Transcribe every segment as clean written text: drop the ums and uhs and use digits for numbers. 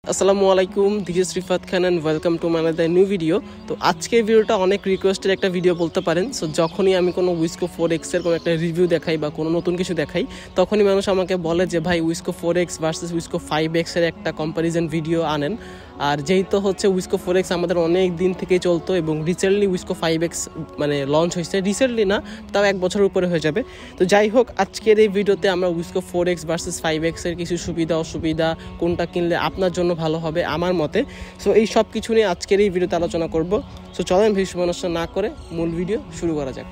আসসালামু আলাইকুম, this is Rifat Khan and welcome to my another new video. তো আজকের ভিডিওটা অনেক রিকোয়েস্টের একটা ভিডিও বলতে পারেন। সো যখনই আমি কোনো উইসকো 4X এর কোনো একটা রিভিউ দেখাই বা কোনো নতুন কিছু দেখাই, তখনই মানুষ আমাকে বলে যে ভাই উইসকো 4X ভার্সেস উইসকো 5X এর একটা কম্প্যারিজন ভিডিও আনেন। আর যেহেতু হচ্ছে উইসকো 4X আমাদের অনেক দিন থেকেই চলতো এবং রিসেন্টলি উইসকো 5X মানে লঞ্চ হয়েছে, রিসেন্টলি না তাও 1 বছরের উপরে হয়ে যাবে। তো যাই হোক, আজকের এই ভিডিওতে আমরা উইসকো 4X ভার্সেস 5X এর কিছু সুবিধা অসুবিধা, কোনটা কিনলে আপনার জন্য ভালো হবে আমার মতে, সো এই সব কিছু নিয়ে আজকের এই ভিডিওতে আলোচনা করব। সো চলেন বেশি সময় নষ্ট না করে মূল ভিডিও শুরু করা যাক।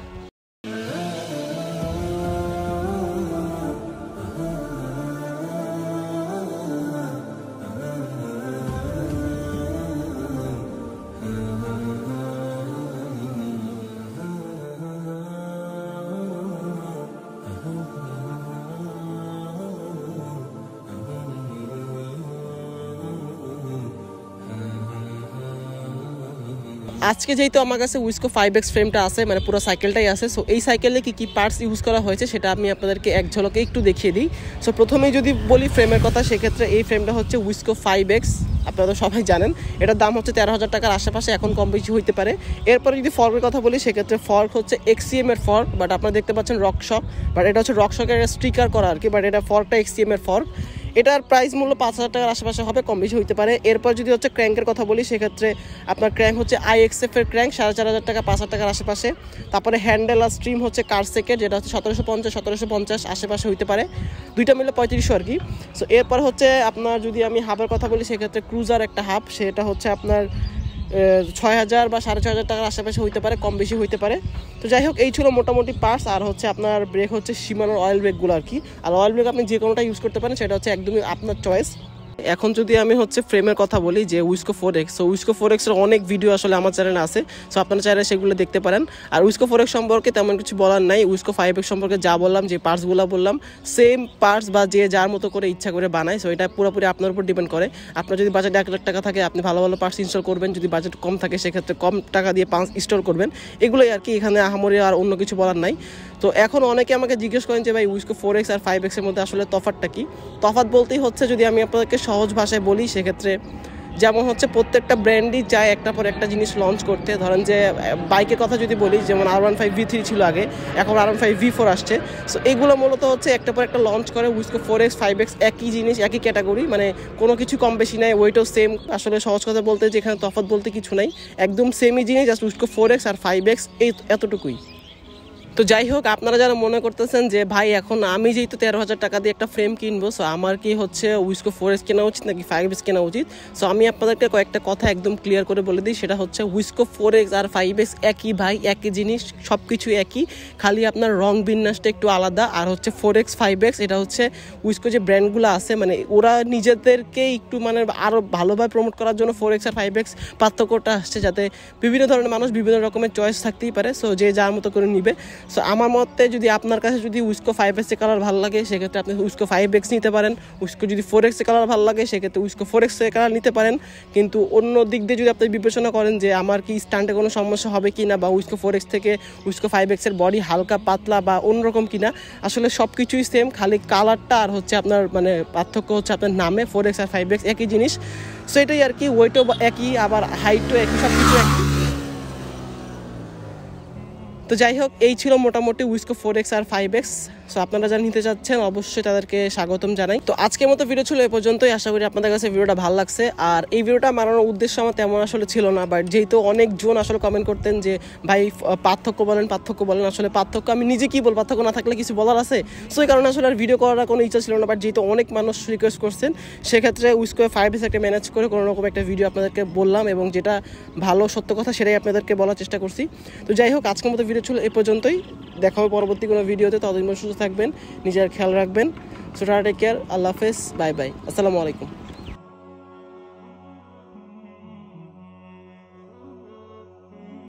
আজকে যেহেতু আমার কাছে উইসকো 5X ফ্রেমটা আছে, মানে পুরো সাইকেলটাই আছে, সো এই সাইকেলে কী কী পার্টস ইউজ করা হয়েছে সেটা আমি আপনাদেরকে এক ঝলকে একটু দেখিয়ে দিই। সো প্রথমেই যদি বলি ফ্রেমের কথা, সেক্ষেত্রে এই ফ্রেমটা হচ্ছে উইসকো 5X, আপনারা সবাই জানেন। এটার দাম হচ্ছে 13,000 টাকার আশেপাশে, এখন কম বেশি হইতে পারে। এরপরে যদি ফর্কের কথা বলি, সেক্ষেত্রে ফর্ক হচ্ছে XCM এর ফর্ক, বাট আপনারা দেখতে পাচ্ছেন রকশক, বাট এটা হচ্ছে রকশকের স্টিকার করা আর কি, বাট এটা ফর্কটা XCM এর ফর্ক। এটার প্রাইস মূল্য 5,000 টাকার আশেপাশে হবে, কম বেশি হইতে পারে। এরপর যদি হচ্ছে ক্র্যাঙ্কের কথা বলি, সেক্ষেত্রে আপনার ক্র্যাঙ্ক হচ্ছে IXF এর ক্র্যাঙ্ক, 4,500 টাকা 5,000 টাকার আশেপাশে। তারপরে হ্যান্ডেল আর স্ট্রিম হচ্ছে কারসেকের, যেটা হচ্ছে 1750 আশেপাশে হইতে পারে, দুইটা মিলে 3500 আর কি। সো এরপর হচ্ছে আপনার যদি আমি হাবের কথা বলি, সেক্ষেত্রে ক্রুজার একটা হাব, সেটা হচ্ছে আপনার 6,000 বা 6,500 টাকার আশেপাশে হইতে পারে, কম বেশি হইতে পারে। তো যাই হোক, এই ছিল মোটামুটি পার্টস। আর হচ্ছে আপনার ব্রেক হচ্ছে শিমানোর অয়েল ব্রেকগুলো আর কি। আর অয়েল ব্রেক আপনি যে কোনোটা ইউজ করতে পারেন, সেটা হচ্ছে একদমই আপনার চয়েস। এখন যদি আমি হচ্ছে ফ্রেমের কথা বলি, যে উইসকো 4X, সো উইসকো 4X এর অনেক ভিডিও আসলে আমার চ্যানেলে আছে, সো আপনারা চাইলে সেগুলো দেখতে পারেন। আর উইসকো 4X সম্পর্কে তেমন কিছু বলার নাই। উইসকো 5X সম্পর্কে যা বললাম, যে পার্টসগুলো বললাম, সেম পার্টস বা যে যার মতো করে ইচ্ছা করে বানায়, সো এটা পুরোপুরি আপনার উপর ডিপেন্ড করে। আপনার যদি বাজেট 1 লাখ টাকা থাকে, আপনি ভালো ভালো পার্টস ইনস্টল করবেন। যদি বাজেট কম থাকে, সেক্ষেত্রে কম টাকা দিয়ে পার্টস ইনস্টল করবেন। এগুলোই আর কি, এখানে আহামরি আর অন্য কিছু বলার নাই। তো এখন অনেকে আমাকে জিজ্ঞেস করেন যে ভাই উইসকো 4X আর 5X এর মধ্যে আসলে তফাৎটা কি? তফাৎ বলতেই হচ্ছে, যদি আমি আপনাদেরকে সহজ ভাষায় বলি, সেক্ষেত্রে যেমন হচ্ছে প্রত্যেকটা ব্র্যান্ডই চায় একটা পর একটা জিনিস লঞ্চ করতে। ধরেন যে বাইকের কথা যদি বলি, যেমন R15 V3 ছিল আগে, এখন R15 V4 আসছে। সো এগুলো মূলত হচ্ছে একটা পর একটা লঞ্চ করে। উইসকো 4X 5X একই জিনিস, একই ক্যাটাগরি, মানে কোনো কিছু কম বেশি নাই, ওইটাও সেম। আসলে সহজ কথা বলতে যেখানে তফাৎ বলতে কিছু নাই, একদম সেমই জিনিস, জাস্ট উইসকো 4X আর 5X এই এতটুকুই। তো যাই হোক, আপনারা যারা মনে করতেছেন যে ভাই এখন আমি যেহেতু 13,000 টাকা দিয়ে একটা ফ্রেম কিনবো, সো আমার কি হচ্ছে উইসকো 4X কেনা উচিত নাকি 5X কেনা উচিত? সো আমি আপনাদেরকে কয়েকটা কথা একদম ক্লিয়ার করে বলে দিই। সেটা হচ্ছে উইসকো 4X আর 5X একই ভাই, একই জিনিস, সব কিছু একই, খালি আপনার রং বিন্যাসটা একটু আলাদা। আর হচ্ছে 4X 5X এটা হচ্ছে উইসকো যে ব্র্যান্ডগুলো আছে, মানে ওরা নিজেদেরকে একটু মানে আরও ভালোভাবে প্রমোট করার জন্য 4X আর 5X পার্থক্যটা আসছে, যাতে বিভিন্ন ধরনের মানুষ বিভিন্ন রকমের চয়েস থাকতেই পারে, সো যে যার মতো করে নিবে। সো আমার মতে, যদি আপনার কাছে যদি উইসকো 5X এর কালার ভালো লাগে, সেক্ষেত্রে আপনি উইসকো 5X নিতে পারেন। উইসকো যদি 4X এর কালার ভালো লাগে, সেক্ষেত্রে উইসকো 4X এর কালার নিতে পারেন। কিন্তু অন্য দিক দিয়ে যদি আপনি বিবেচনা করেন যে আমার কি স্ট্যান্ডে কোনো সমস্যা হবে কি না, বা উইসকো 4X থেকে উইসকো 5X এর বডি হালকা পাতলা বা অন্যরকম কিনা, আসলে সব কিছুই সেম, খালি কালারটা আর হচ্ছে আপনার মানে পার্থক্য হচ্ছে আপনার নামে। 4X আর 5X একই জিনিস, সো এটাই আর কি। ওয়েটও একই, আবার হাইটও একই, সব কিছু একই। তো যাই হোক, এই ছিল মোটামুটি উইসকো 4X আর 5X। সো আপনারা যারা নিতে চাচ্ছেন, অবশ্যই তাদেরকে স্বাগতম জানাই। তো আজকের মতো ভিডিও ছিল এই পর্যন্তই। আশা করি আপনাদের কাছে ভিডিওটা ভালো লাগছে। আর এই ভিডিওটা বানানোর উদ্দেশ্য আমার তেমন আসলে ছিল না, বাট যেহেতু অনেকজন আসলে কমেন্ট করতেন যে ভাই পার্থক্য বলেন, আসলে পার্থক্য আমি নিজে কী বলবো, পার্থক্য না থাকলে কিছু বলার আছে। সো এই কারণে আসলে আর ভিডিও করার কোনো ইচ্ছা ছিল না, বাট যেহেতু অনেক মানুষ রিকোয়েস্ট করছেন, সেক্ষেত্রে উইসকো 5X একটা ম্যানেজ করে কোনো রকম একটা ভিডিও আপনাদেরকে বললাম, এবং যেটা ভালো সত্য কথা সেটাই আপনাদেরকে বলার চেষ্টা করছি। তো যাই হোক, আজকের মতো ভিডিও ছিল এই পর্যন্তই। দেখা হবে পরবর্তী কোনো ভিডিওতে। ততদিন সুস্থ থাকবেন, নিজের খেয়াল রাখবেন। সো টেক কেয়ার, আল্লাহ হাফেজ, বাই বাই, আসসালামু আলাইকুম।